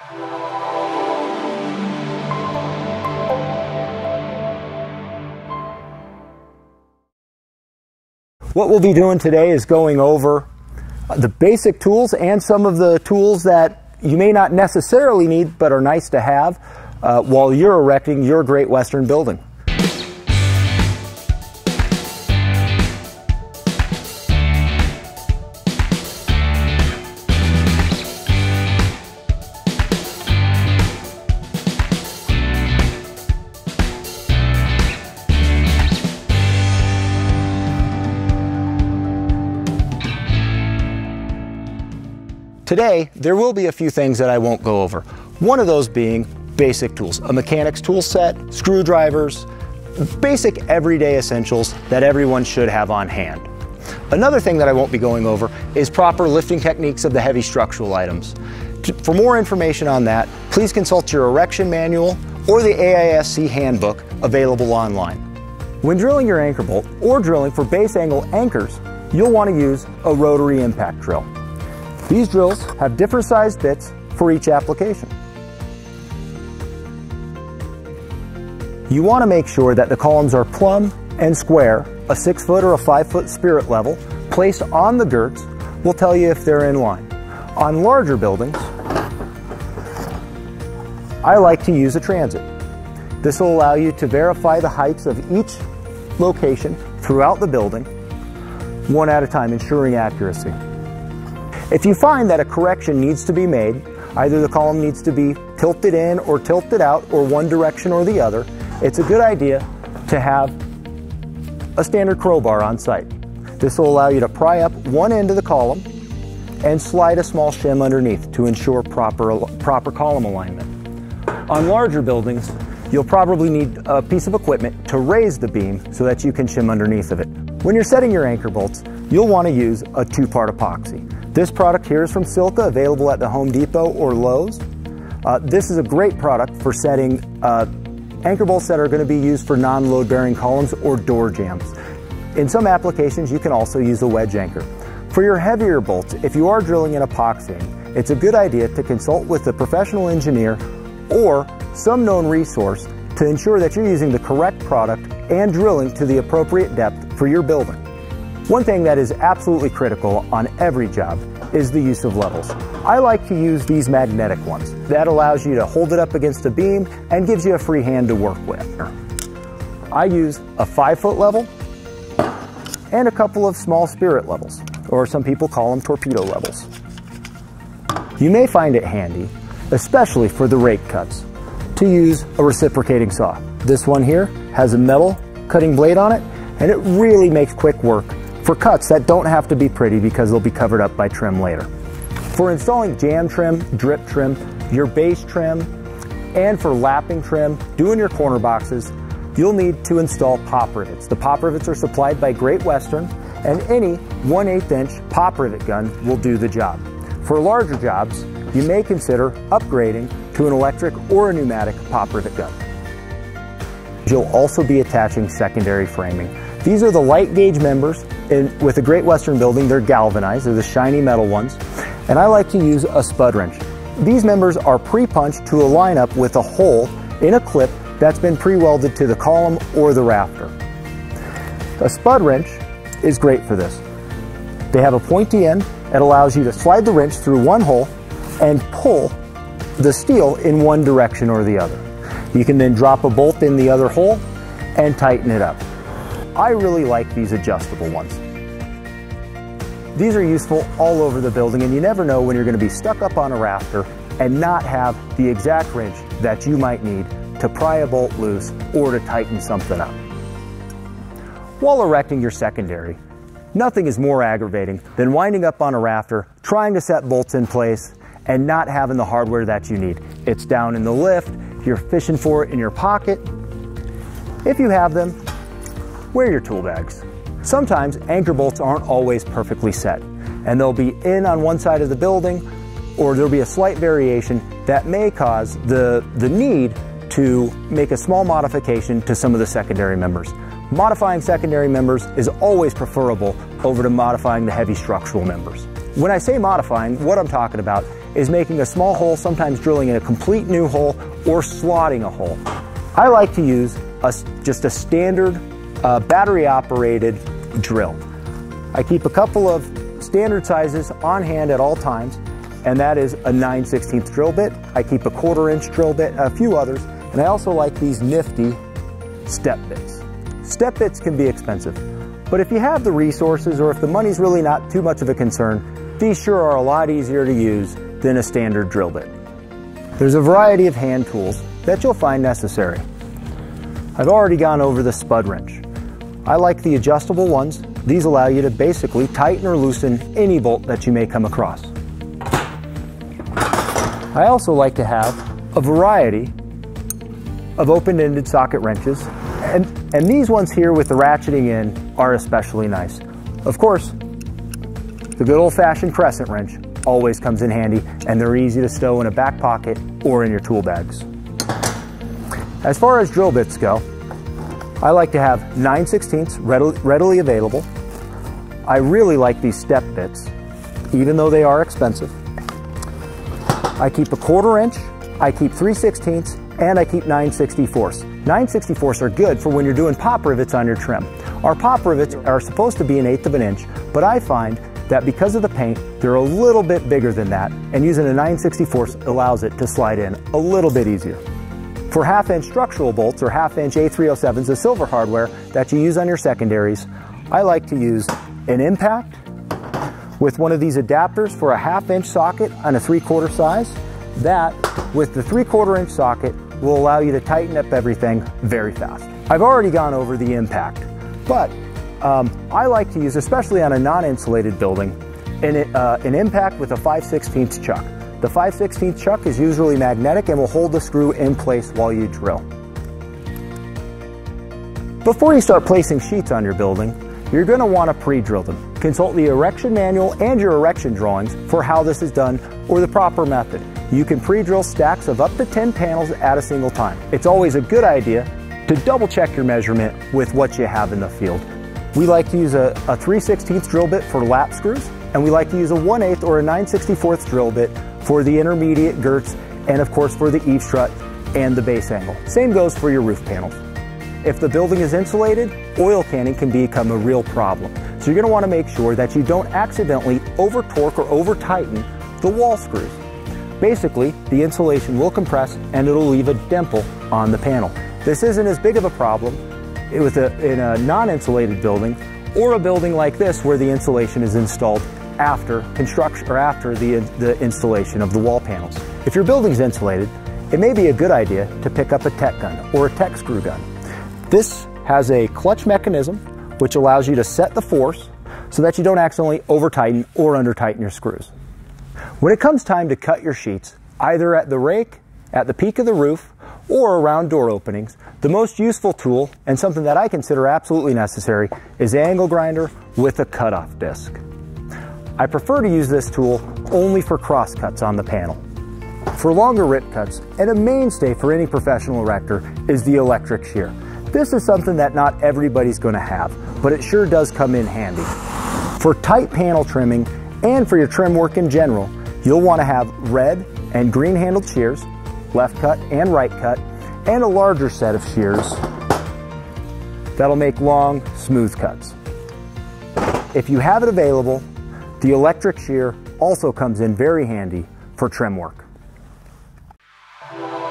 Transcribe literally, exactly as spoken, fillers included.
What we'll be doing today is going over the basic tools and some of the tools that you may not necessarily need but are nice to have uh, while you're erecting your Great Western building. Today, there will be a few things that I won't go over. One of those being basic tools, a mechanic's tool set, screwdrivers, basic everyday essentials that everyone should have on hand. Another thing that I won't be going over is proper lifting techniques of the heavy structural items. For more information on that, please consult your erection manual or the A I S C handbook available online. When drilling your anchor bolt or drilling for base angle anchors, you'll want to use a rotary impact drill. These drills have different sized bits for each application. You want to make sure that the columns are plumb and square. A six foot or a five foot spirit level placed on the girts will tell you if they're in line. On larger buildings, I like to use a transit. This will allow you to verify the heights of each location throughout the building, one at a time, ensuring accuracy. If you find that a correction needs to be made, either the column needs to be tilted in or tilted out or one direction or the other, it's a good idea to have a standard crowbar on site. This will allow you to pry up one end of the column and slide a small shim underneath to ensure proper, proper column alignment. On larger buildings, you'll probably need a piece of equipment to raise the beam so that you can shim underneath of it. When you're setting your anchor bolts, you'll want to use a two-part epoxy. This product here is from Silka, available at the Home Depot or Lowe's. Uh, this is a great product for setting uh, anchor bolts that are going to be used for non-load bearing columns or door jambs. In some applications, you can also use a wedge anchor. For your heavier bolts, if you are drilling and epoxying, it's a good idea to consult with a professional engineer or some known resource to ensure that you're using the correct product and drilling to the appropriate depth for your building. One thing that is absolutely critical on every job is the use of levels. I like to use these magnetic ones. That allows you to hold it up against a beam and gives you a free hand to work with. I use a five foot level and a couple of small spirit levels, or some people call them torpedo levels. You may find it handy, especially for the rake cuts, to use a reciprocating saw. This one here has a metal cutting blade on it, and it really makes quick work for cuts that don't have to be pretty because they'll be covered up by trim later. For installing jam trim, drip trim, your base trim, and for lapping trim, doing your corner boxes, you'll need to install pop rivets. The pop rivets are supplied by Great Western, and any one eighth inch pop rivet gun will do the job. For larger jobs, you may consider upgrading to an electric or a pneumatic pop rivet gun. You'll also be attaching secondary framing. These are the light gauge members. In, with a Great Western building, they're galvanized, they're the shiny metal ones, and I like to use a Spud Wrench. These members are pre-punched to align up with a hole in a clip that's been pre-welded to the column or the rafter. A Spud Wrench is great for this. They have a pointy end that allows you to slide the wrench through one hole and pull the steel in one direction or the other. You can then drop a bolt in the other hole and tighten it up. I really like these adjustable ones. These are useful all over the building, and you never know when you're going to be stuck up on a rafter and not have the exact wrench that you might need to pry a bolt loose or to tighten something up. While erecting your secondary, nothing is more aggravating than winding up on a rafter, trying to set bolts in place, and not having the hardware that you need. It's down in the lift, you're fishing for it in your pocket. If you have them, wear your tool bags. Sometimes anchor bolts aren't always perfectly set, and they'll be in on one side of the building, or there'll be a slight variation that may cause the, the need to make a small modification to some of the secondary members. Modifying secondary members is always preferable over to modifying the heavy structural members. When I say modifying, what I'm talking about is making a small hole, sometimes drilling in a complete new hole, or slotting a hole. I like to use a, just a standard uh, battery-operated drill. I keep a couple of standard sizes on hand at all times, and that is a nine sixteenths drill bit. I keep a quarter inch drill bit, a few others, and I also like these nifty step bits. Step bits can be expensive, but if you have the resources or if the money's really not too much of a concern, these sure are a lot easier to use than a standard drill bit. There's a variety of hand tools that you'll find necessary. I've already gone over the Spud Wrench. I like the adjustable ones. These allow you to basically tighten or loosen any bolt that you may come across. I also like to have a variety of open-ended socket wrenches, and, and these ones here with the ratcheting in are especially nice. Of course, the good old-fashioned Crescent Wrench always comes in handy, and they're easy to stow in a back pocket or in your tool bags. As far as drill bits go, I like to have nine sixteenths readily, readily available. I really like these step bits, even though they are expensive. I keep a quarter inch, I keep three sixteenths, and I keep nine sixty-fourths. nine sixty-fourths are good for when you're doing pop rivets on your trim. Our pop rivets are supposed to be an eighth of an inch, but I find that because of the paint, they're a little bit bigger than that, and using a nine sixty-fourths allows it to slide in a little bit easier. For half inch structural bolts or half inch A three oh sevens, the silver hardware that you use on your secondaries, I like to use an impact with one of these adapters for a half inch socket on a three quarter size. That, with the three quarter inch socket, will allow you to tighten up everything very fast. I've already gone over the impact, but um, I like to use, especially on a non-insulated building, an, uh, an impact with a five sixteenths chuck. The five sixteenths chuck is usually magnetic and will hold the screw in place while you drill. Before you start placing sheets on your building, you're going to want to pre-drill them. Consult the erection manual and your erection drawings for how this is done or the proper method. You can pre-drill stacks of up to ten panels at a single time. It's always a good idea to double check your measurement with what you have in the field. We like to use a, a three sixteenths drill bit for lap screws, and we like to use a one eighth or a nine sixty-fourths drill bit for the intermediate girts, and of course for the eave strut and the base angle. Same goes for your roof panels. If the building is insulated, oil canning can become a real problem. So you're going to want to make sure that you don't accidentally over torque or over tighten the wall screws. Basically, the insulation will compress and it'll leave a dimple on the panel. This isn't as big of a problem with a, in a non-insulated building or a building like this where the insulation is installed after construction or after the, the installation of the wall panels. If your building's insulated, it may be a good idea to pick up a Tek gun or a Tek Screw Gun. This has a clutch mechanism which allows you to set the force so that you don't accidentally over tighten or under tighten your screws. When it comes time to cut your sheets, either at the rake, at the peak of the roof, or around door openings, the most useful tool, and something that I consider absolutely necessary, is the angle grinder with a cutoff disc. I prefer to use this tool only for cross cuts on the panel. For longer rip cuts, and a mainstay for any professional erector, is the electric shear. This is something that not everybody's going to have, but it sure does come in handy. For tight panel trimming, and for your trim work in general, you'll want to have red and green handled shears, left cut and right cut, and a larger set of shears that'll make long, smooth cuts. If you have it available, the electric shear also comes in very handy for trim work.